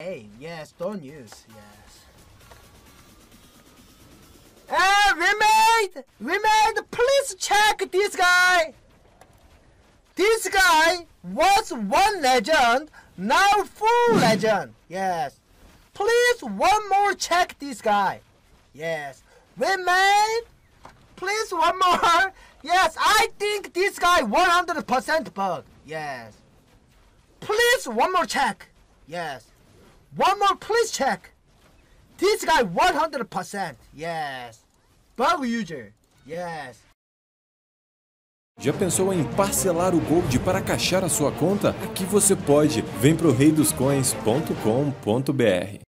Hey, yes, don't use, yes. Hey, Wemade, please check this guy. This guy was 1 legend, now 4 legend, yes. Please one more check this guy, yes. Wemade, please one more. Yes, I think this guy 100% bug, yes. Please one more check, yes. One more, please check. This guy 100%. Yes. Bug user. Yes. Já pensou em parcelar o Gold para caixar a sua conta? Aqui você pode. Vem pro reidoscoins.com.br.